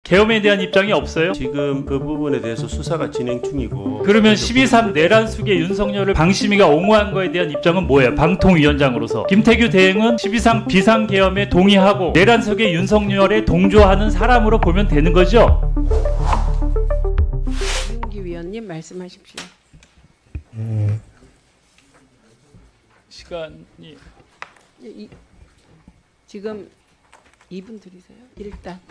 계엄에 대한 입장이 없어요? 지금 그 부분에 대해서 수사가 진행 중이고. 그러면 12.3 내란 수계 윤석열을 방심위가 옹호한 거에 대한 입장은 뭐예요? 방통위원장으로서 김태규 대행은 12.3 비상계엄에 동의하고 내란 수계 윤석열에 동조하는 사람으로 보면 되는 거죠? 이용기 위원님 말씀하십시오. 시간이 지금 2분 드리세요. 일단.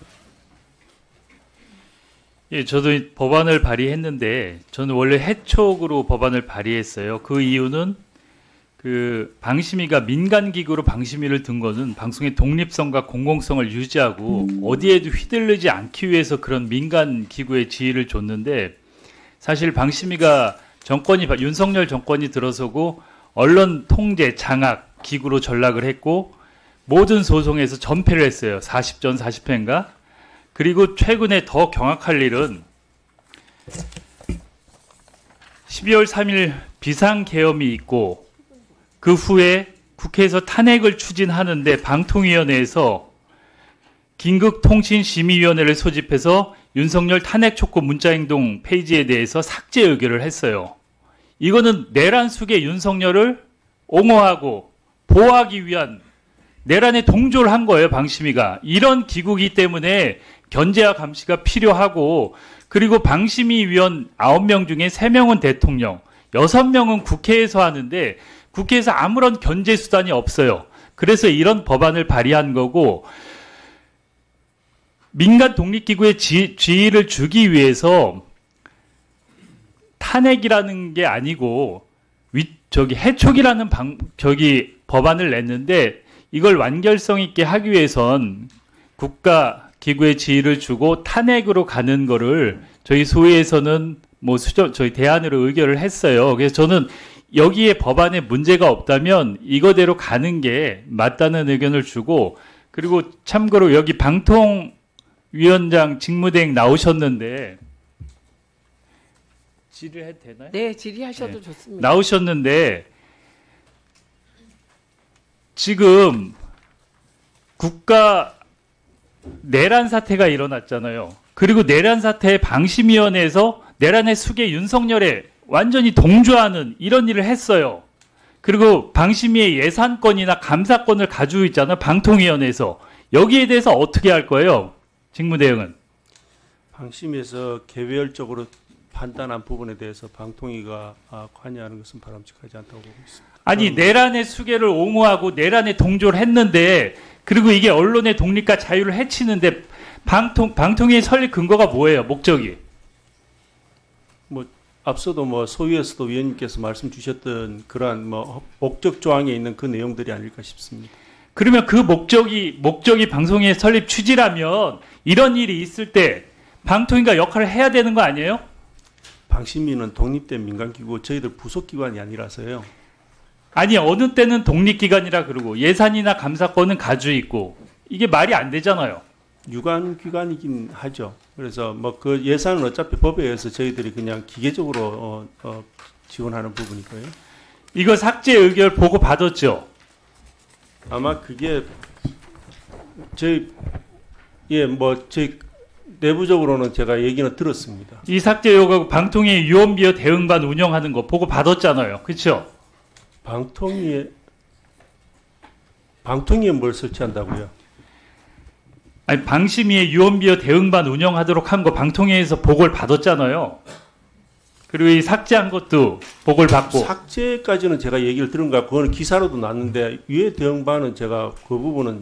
예, 저도 법안을 발의했는데 저는 원래 해촉으로 법안을 발의했어요. 그 이유는 그 방심위가 민간기구로 방심위를 든 거는 방송의 독립성과 공공성을 유지하고 어디에도 휘둘리지 않기 위해서 그런 민간기구의 지위를 줬는데 사실 방심위가 윤석열 정권이 들어서고 언론 통제 장악 기구로 전락을 했고 모든 소송에서 전패를 했어요. 40전 40패인가? 그리고 최근에 더 경악할 일은 12월 3일 비상계엄이 있고 그 후에 국회에서 탄핵을 추진하는데 방통위원회에서 긴급통신심의위원회를 소집해서 윤석열 탄핵 촉구 문자행동 페이지에 대해서 삭제 의결을 했어요. 이거는 내란 수계 윤석열을 옹호하고 보호하기 위한 내란에 동조를 한 거예요. 방심위가. 이런 기구이기 때문에 견제와 감시가 필요하고 그리고 방심위 위원 9명 중에 3명은 대통령, 6명은 국회에서 하는데 국회에서 아무런 견제 수단이 없어요. 그래서 이런 법안을 발의한 거고 민간 독립기구의 지위를 주기 위해서 탄핵이라는 게 아니고 해촉이라는 법안을 냈는데 이걸 완결성 있게 하기 위해선 국가 기구의 지위를 주고 탄핵으로 가는 거를 저희 소위에서는 저희 대안으로 의결을 했어요. 그래서 저는 여기에 법안에 문제가 없다면 이거대로 가는 게 맞다는 의견을 주고 그리고 참고로 여기 방통위원장 직무대행 나오셨는데 질의해도 되나요? 네, 질의하셔도 네. 좋습니다. 나오셨는데 지금 국가 내란 사태가 일어났잖아요. 그리고 내란 사태의 방심위원회에서 내란의 수계 윤석열에 완전히 동조하는 이런 일을 했어요. 그리고 방심위의 예산권이나 감사권을 가지고 있잖아요. 방통위원회에서. 여기에 대해서 어떻게 할 거예요? 직무대행은. 방심위에서 개별적으로 판단한 부분에 대해서 방통위가 관여하는 것은 바람직하지 않다고 보고 있습니다. 아니 내란의 수계를 옹호하고 내란에 동조를 했는데 그리고 이게 언론의 독립과 자유를 해치는데 방통위의 설립 근거가 뭐예요? 목적이? 앞서도 소위에서도 위원님께서 말씀 주셨던 그러한 목적 조항에 있는 그 내용들이 아닐까 싶습니다. 그러면 그 목적이 방송의 설립 취지라면 이런 일이 있을 때 방통위가 역할을 해야 되는 거 아니에요? 방심위는 독립된 민간기구 저희들 부속기관이 아니라서요. 아니 어느 때는 독립기관이라 그러고 예산이나 감사권은 가지고 있고 이게 말이 안 되잖아요. 유관기관이긴 하죠. 그래서 그 예산은 어차피 법에 의해서 저희들이 그냥 기계적으로 지원하는 부분이고요. 이거 삭제 의결 보고 받았죠? 아마 그게 저희 내부적으로는 제가 얘기는 들었습니다. 이 삭제 요구 방통위 유언비어 대응반 운영하는 거 보고 받았잖아요. 그렇죠? 방통위에 뭘 설치한다고요? 아니 방심위의 유언비어 대응반 운영하도록 한 거 방통위에서 보고를 받았잖아요. 그리고 이 삭제한 것도 보고를 받고. 삭제까지는 제가 얘기를 들은 거 그거는 기사로도 났는데 유해 대응반은 제가 그 부분은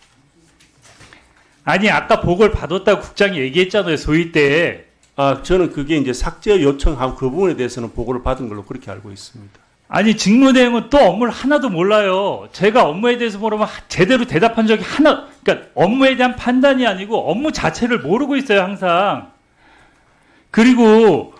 아니 아까 보고를 받았다고 국장이 얘기했잖아요. 소위 때. 저는 그게 이제 삭제 요청한 그 부분에 대해서는 보고를 받은 걸로 그렇게 알고 있습니다. 아니 직무대행은 또 업무를 하나도 몰라요. 제가 업무에 대해서 물으면 제대로 대답한 적이 그러니까 업무에 대한 판단이 아니고 업무 자체를 모르고 있어요 항상. 그리고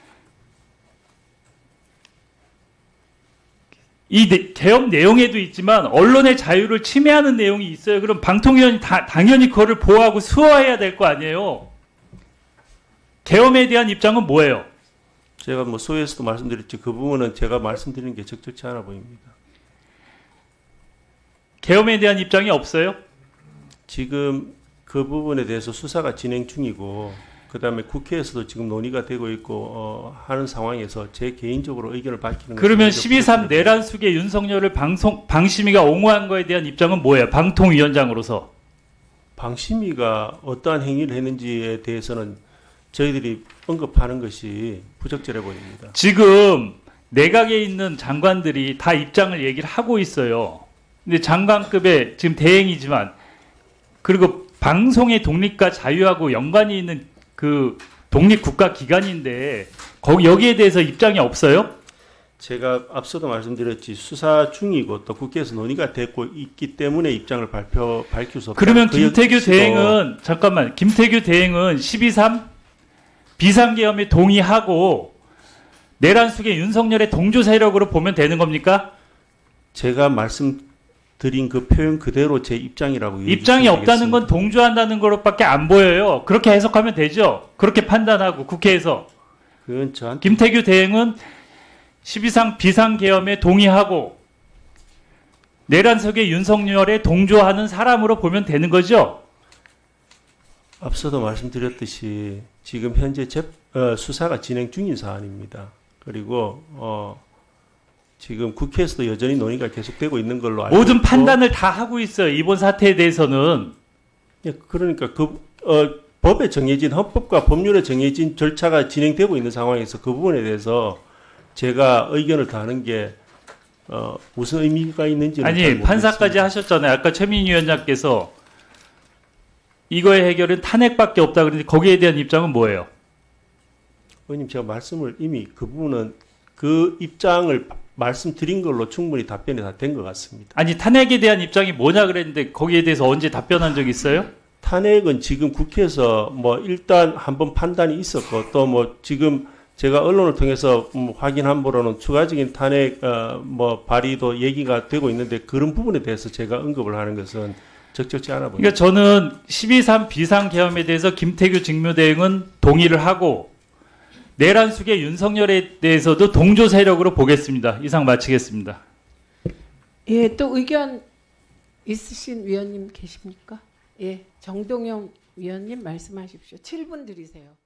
이 개업 내용에도 있지만 언론의 자유를 침해하는 내용이 있어요. 그럼 방통위원이 당연히 그거를 보호하고 수호해야 될 거 아니에요. 개엄에 대한 입장은 뭐예요? 제가 소위에서도 말씀드렸지 그 부분은 제가 말씀드리는 게 적절치 않아 보입니다. 계엄에 대한 입장이 없어요? 지금 그 부분에 대해서 수사가 진행 중이고 그다음에 국회에서도 지금 논의가 되고 있고 하는 상황에서 제 개인적으로 의견을 밝히는 그러면 것은 12.3 내란 수계 윤석열을 방심위가 옹호한 거에 대한 입장은 뭐예요? 방통위원장으로서. 방심위가 어떠한 행위를 했는지에 대해서는 저희들이 언급하는 것이 부적절해 보입니다. 지금 내각에 있는 장관들이 다 입장을 얘기를 하고 있어요. 근데 장관급의 지금 대행이지만 그리고 방송의 독립과 자유하고 연관이 있는 그 독립국가기관인데 여기에 대해서 입장이 없어요? 제가 앞서도 말씀드렸지 수사 중이고 또 국회에서 논의가 되고 있기 때문에 입장을 밝힐 수 없다. 그러면 김태규 대행은 잠깐만 김태규 대행은 12.3 비상계엄에 동의하고 내란 수계 윤석열의 동조 세력으로 보면 되는 겁니까? 제가 말씀드린 그 표현 그대로 제 입장이라고 입장이 없다는 건 동조한다는 것밖에 안 보여요. 그렇게 해석하면 되죠. 그렇게 판단하고 국회에서 그건 저한테 김태규 대행은 12.3 비상계엄에 동의하고 내란 수계 윤석열에 동조하는 사람으로 보면 되는 거죠. 앞서도 말씀드렸듯이 지금 현재 수사가 진행 중인 사안입니다. 그리고 지금 국회에서도 여전히 논의가 계속되고 있는 걸로 알고 모든 있고, 판단을 다 하고 있어요. 이번 사태에 대해서는. 예, 그러니까 법에 정해진 헌법과 법률에 정해진 절차가 진행되고 있는 상황에서 그 부분에 대해서 제가 의견을 다하는 게 무슨 의미가 있는지는 잘 아니 모르겠습니다. 판사까지 하셨잖아요. 아까 최민희 위원장께서 이거의 해결은 탄핵밖에 없다 그러는데 거기에 대한 입장은 뭐예요? 의원님 제가 말씀을 이미 그 부분은 그 입장을 말씀드린 걸로 충분히 답변이 다 된 것 같습니다. 아니 탄핵에 대한 입장이 뭐냐 그랬는데 거기에 대해서 언제 답변한 적 있어요? 탄핵은 지금 국회에서 뭐 일단 한번 판단이 있었고 또 뭐 지금 제가 언론을 통해서 확인한 바로는 추가적인 탄핵 발의도 얘기가 되고 있는데 그런 부분에 대해서 제가 언급을 하는 것은 적절치 않아 보입니다. 그러니까 저는 12.3 비상계엄에 대해서 김태규 직무대행은 동의를 하고 내란 수계 윤석열에 대해서도 동조 세력으로 보겠습니다. 이상 마치겠습니다. 예, 또 의견 있으신 위원님 계십니까? 예, 정동영 위원님 말씀하십시오. 7분 드리세요.